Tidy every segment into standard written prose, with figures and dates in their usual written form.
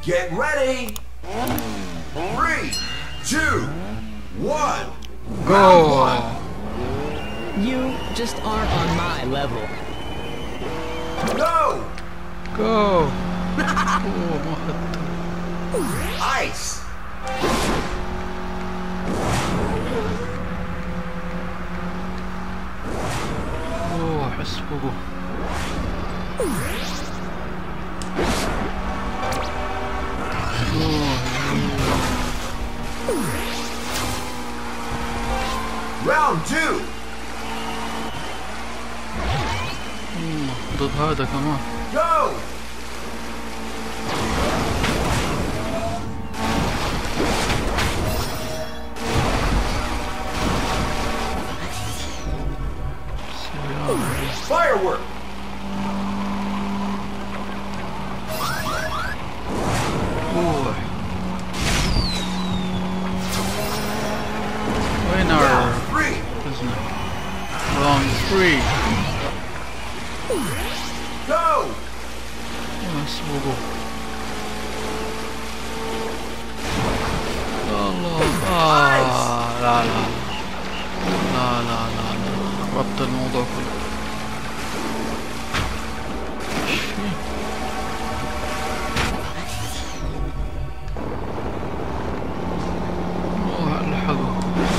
Get ready. 3, 2, 1. Go. You just aren't on my level. Go. Go. اوه ما اخذته. Ice. اوه احس فوقه. Round 2. ضد هذا كمان. Go. Firework. اوه وين our Round 3. prisoner? Round 3. Go. بس فوقه. الله لا لا لا لا لا لا ربط الموضوع كله. ايش فيه؟ اوه الحقه.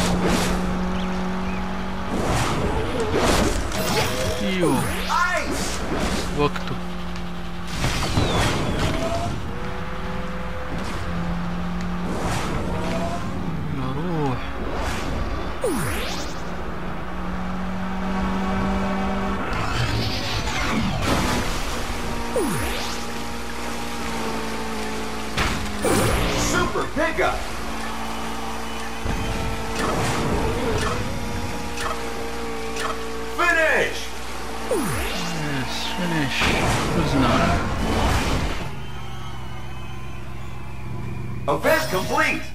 ايوه Ice. وقته. روح. Super pickup. Finish. Yes, finish. Prisoner. Event complete.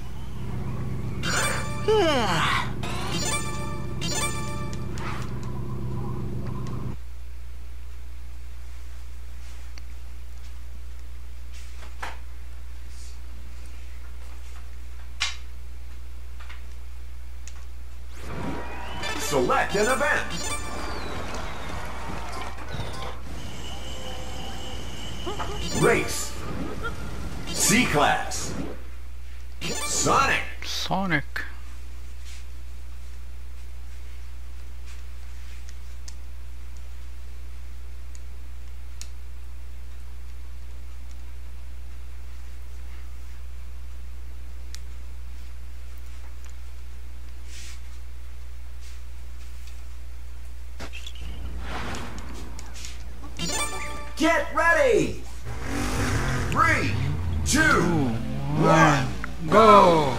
Select an event. Race. C-Class. Sonic. Sonic. Get ready. 3, 2, 1. Go.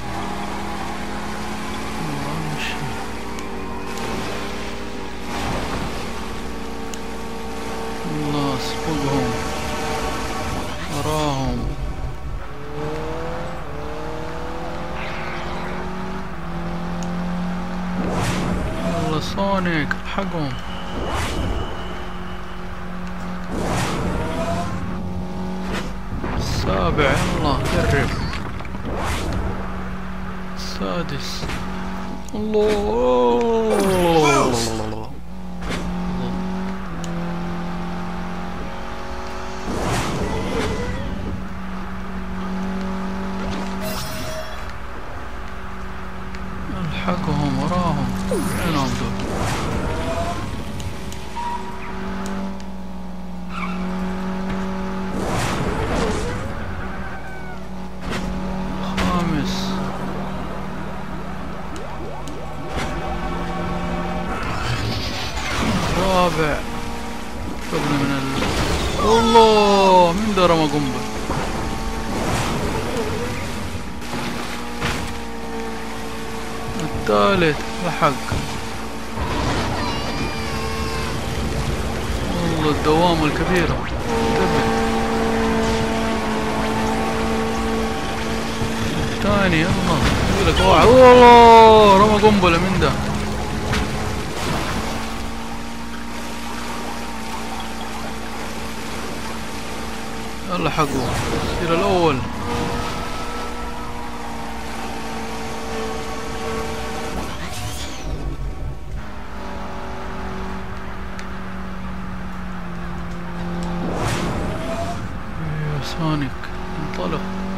الله صفقهم وراهم. والله سونيك الحقهم. السابع يلا قرب. السادس. الله الحقهم وراهم. وينهم دول؟ خامس. رابع. قبل من الله من ده رمى قنبله. الثالث لحق. والله الدوامة الكبيرة. الثاني يلا يقولك واحد. والله رمى قنبلة من ده. يلا حقوا يصير الأول. سونيك انطلق.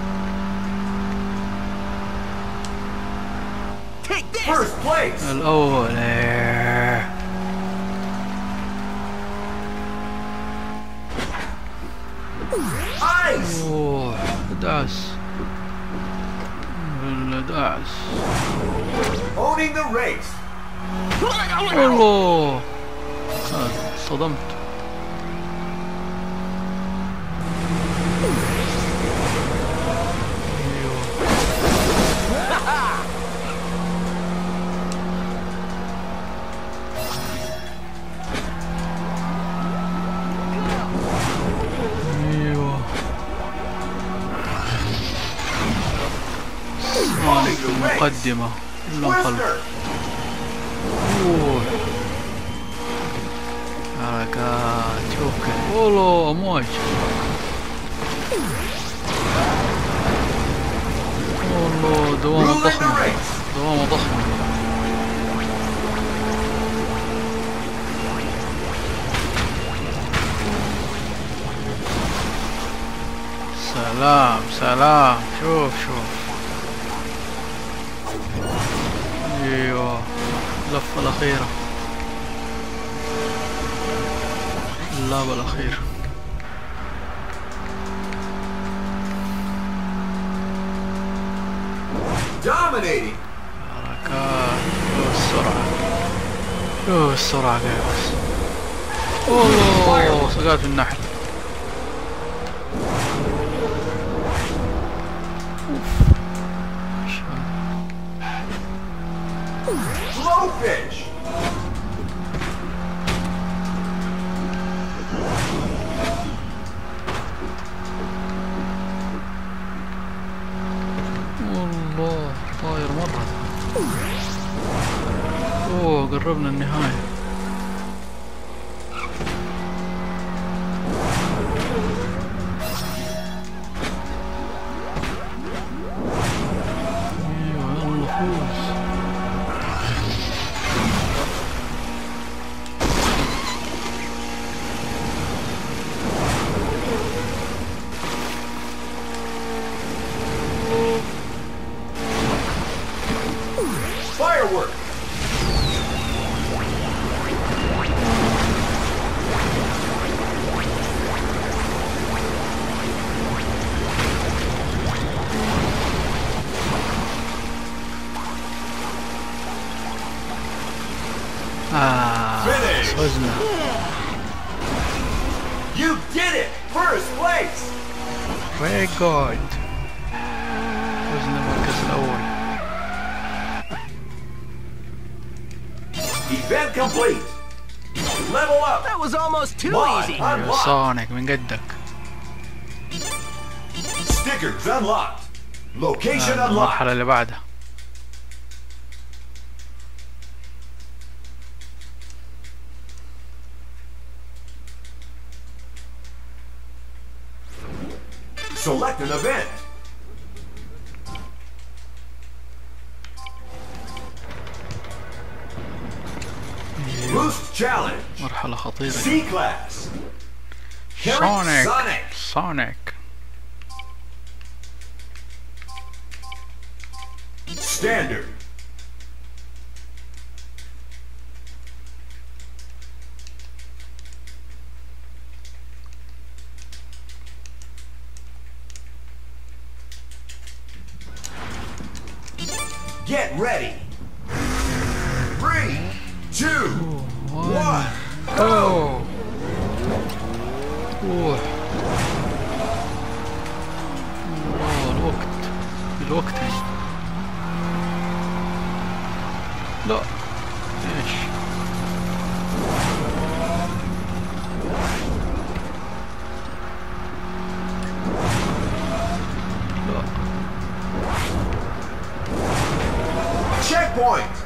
First place. الأول. Ice. اوه دعس. دعس. Owning the race. الله صدمت. في المقدمة إلا انخلف. حركات شوف كيف. والله أمواج. والله دوامة ضخمة. دوامة ضخمة. سلام سلام. شوف شوف. ايوه اللفة الأخيرة. اللعبة الأخيرة. Dominating. حركات. شوف السرعة. شوف السرعة كيف بس. اوه سقعت في النحل. Blowfish. والله طاير مرة. اوه قربنا النهاية. ايوه يلا فوز. Firework. فزنا. You did it. First place. Very good. فزنا المركز الأول. Event complete. Level up. That was almost too Mod easy. unlocked. صانك من قدك. Stickers unlocked. Location unlocked. المرحلة اللي بعدها. Select an event. Boost challenge. مرحلة خطيرة. C class. سونيك. Sonic. سونيك. Standard. Get ready. 3, 2, 1. اوه. اوه. الوقت. الوقت يعني. لا. ايش؟ لا. Checkpoint.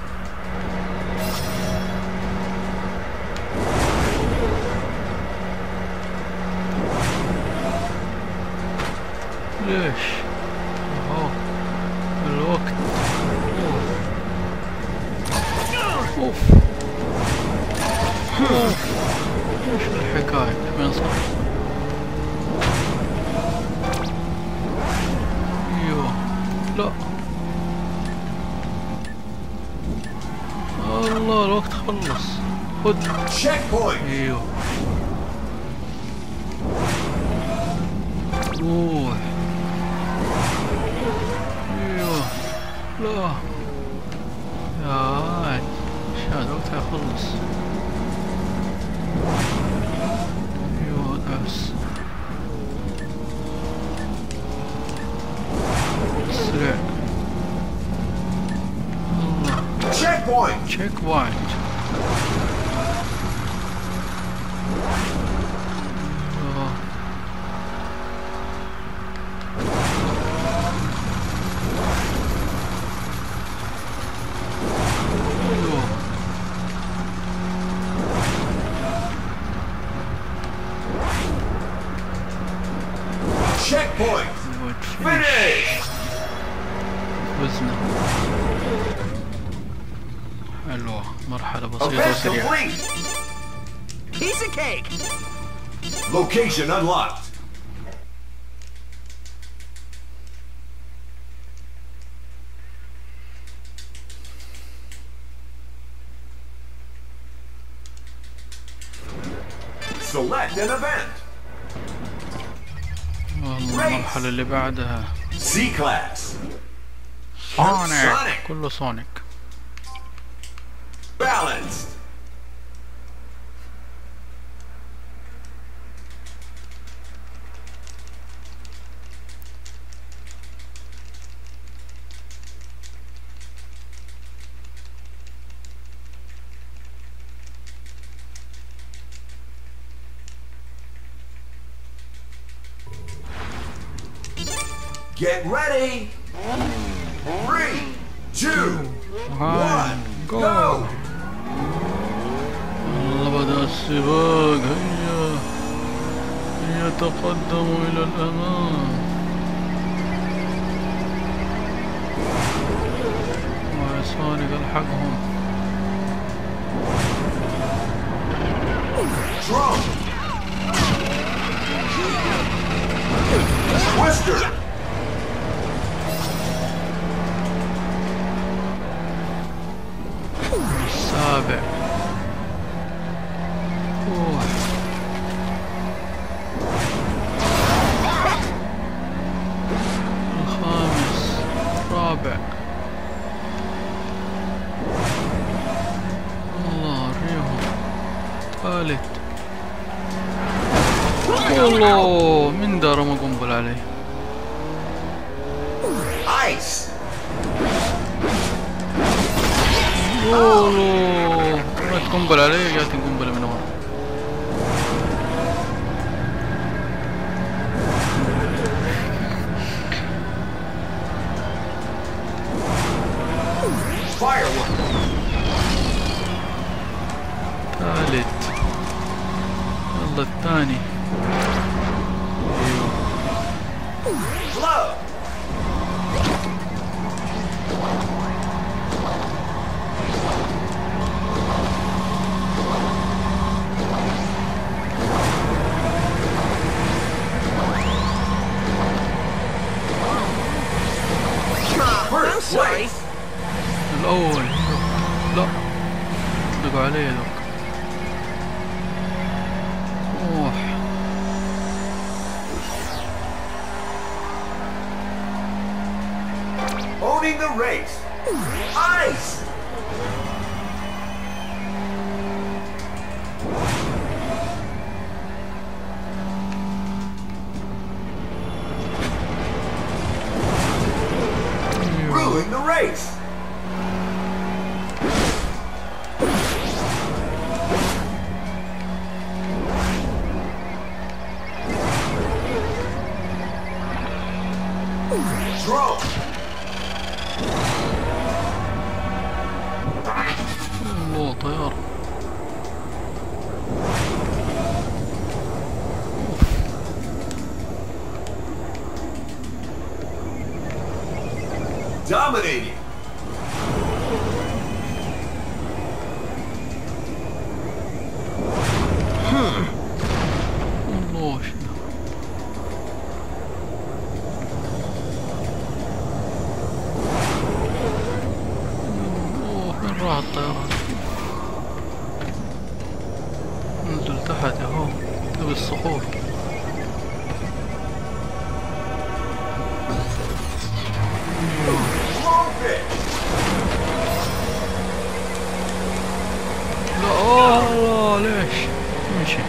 ليش؟ اهو الوقت. اوف اوف ايش الحكاية؟ وين صار؟ ايوه لا الله الوقت خلص. خد ايوه روح. ايوه لا يا عاد ايش هذا الوقت هيخلص. ايوه دعس اسرع. الله تشيك بوينت. Checkpoint. Finish. فزنا. حلوة مرحلة بسيطة وسريعة. Piece of cake. Location unlocked. Select an event. المرحلة اللي بعدها C-Class. سونيك. كله سونيك. Balanced. Get ready. 3, 2, 1, go. الله بدأ السباق. هيا تقدموا إلى الأمام. وسونيك الحقهم. Twister. السابع. الخامس. الرابع. الله ريهم. الثالث. والله من دار ما قنبل عليه. Ice. اوه رميت قنبلة عليه جاتني قنبلة من ورا. ثالث. يلا الثاني. Flow. I'm sorry. الأول. لا اطلقوا عليه ذوك. روح. Owning the race. Ice. Ruling the race. Throw. الله طيار. Dominating. الله شنو. وين راح الطيارات؟ ننزل تحت اهو تبي الصخور. لا ليش؟ ماشي.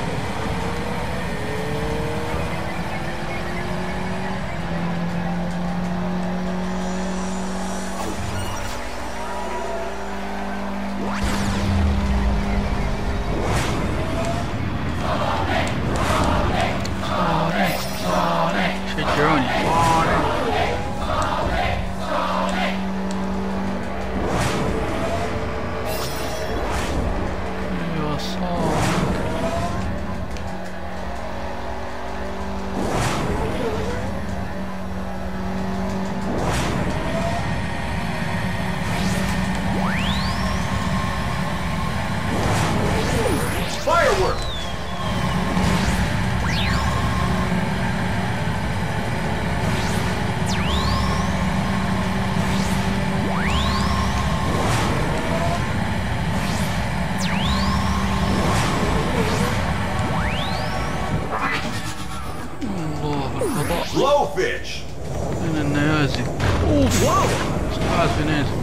شجعوني. ايوه صار. Firework. الله الفضاء. Blowfish. من النيازك. اوف ساعات في نيزك.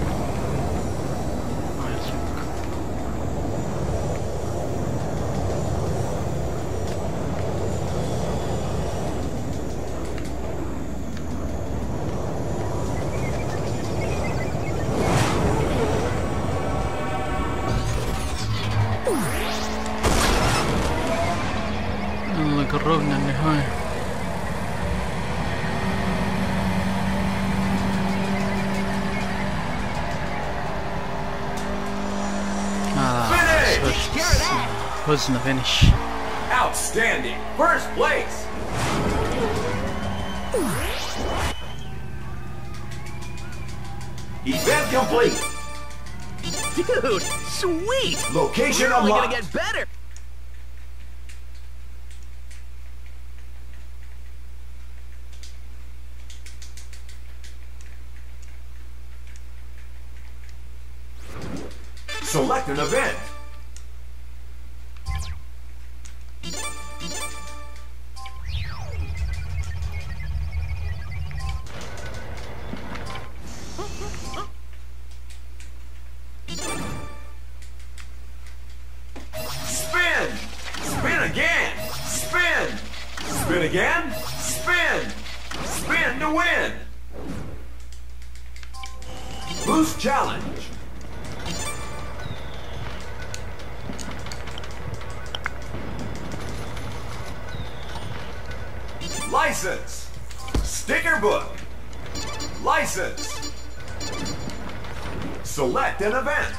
يلا قربنا النهاية. فزنا فينش. Outstanding. First place. Event complete. Dude, sweet! Location We're only gonna unlocked. get better! Select an event. Spin! Spin again! Spin! Spin again! Spin! Spin to win! Boost challenge! License! Sticker book! License! Select an event!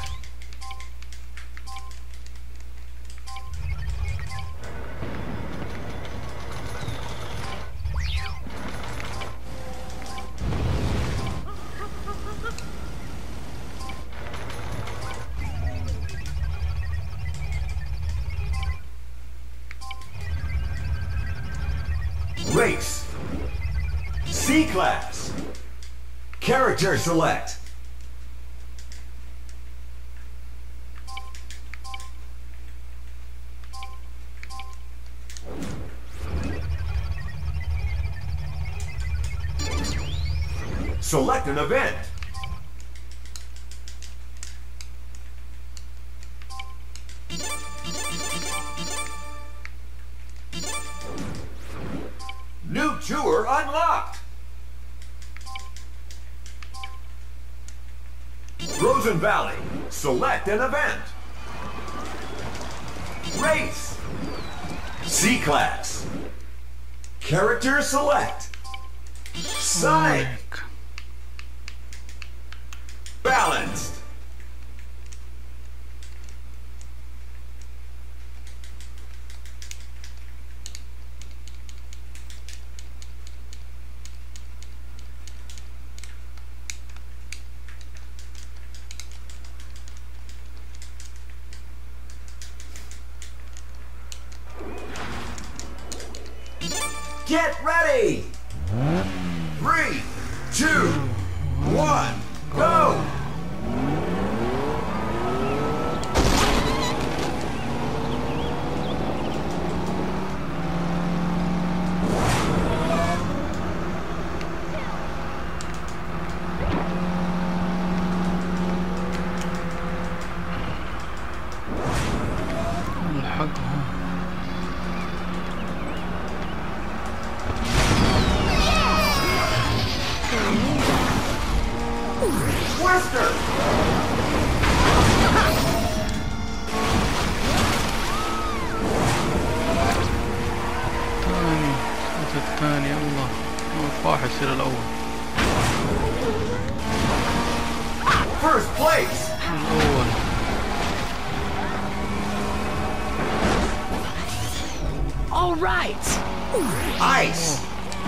Race. C-Class. Character select. Select an event. New tour unlocked! Frozen Valley. Select an event. Race. C-Class. Character select. Sonic. Balanced. Get ready! 3, 2, 1, go! الحقهم. Twister! الثاني الثاني يلا واحد يصير الأول. First place! الأول. All right. Ice!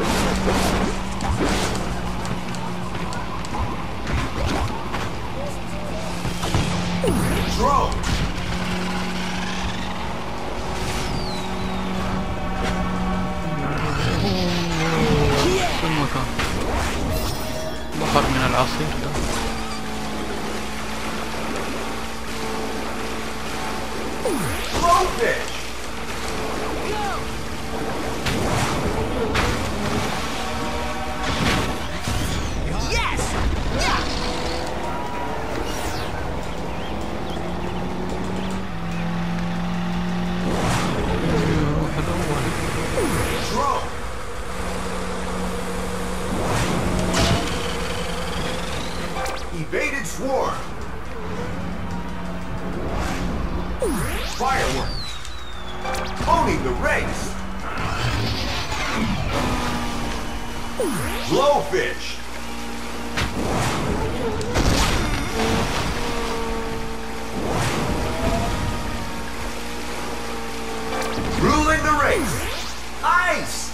Drone! في المكان بحر من العصير ده. Blowfish! Yes. يروح الأول. Drone! Evaded swarm! Fireworks! Owning the race! Blowfish! Ruling the race! Ice!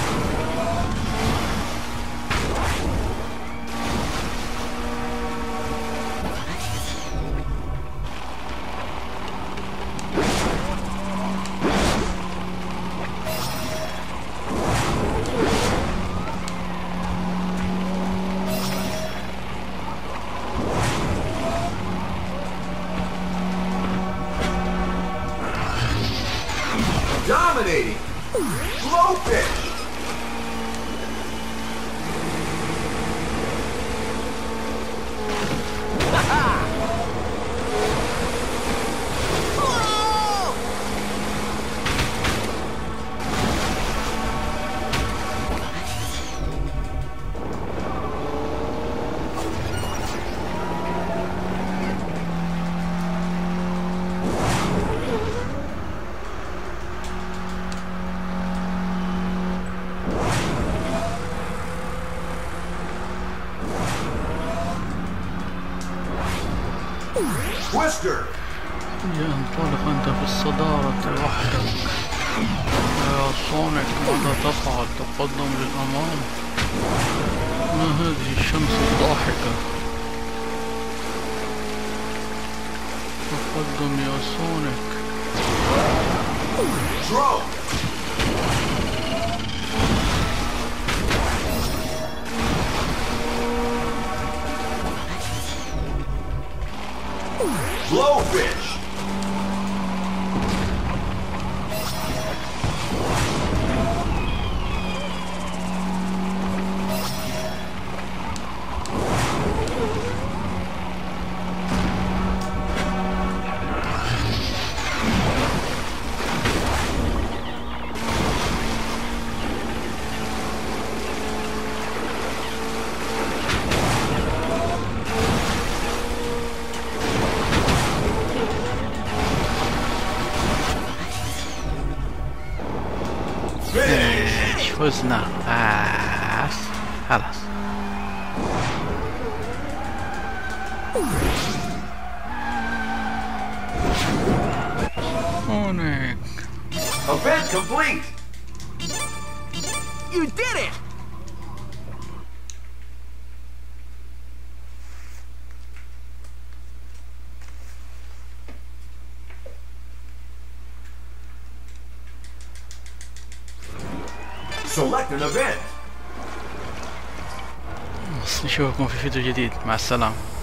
Dominating! Blowfish! Twister! ينطلق أنت في الصدارة وحدك يا صونيك. ماذا تفعل؟ تقدم للأمام. ما هذه الشمس الضاحكة؟ تقدم يا سونيك. Drone! Blowfish! فزنا. بس خلاص. سونيك. Event complete! You did it. Select an event. بس نشوفكم في فيديو جديد. مع السلامة.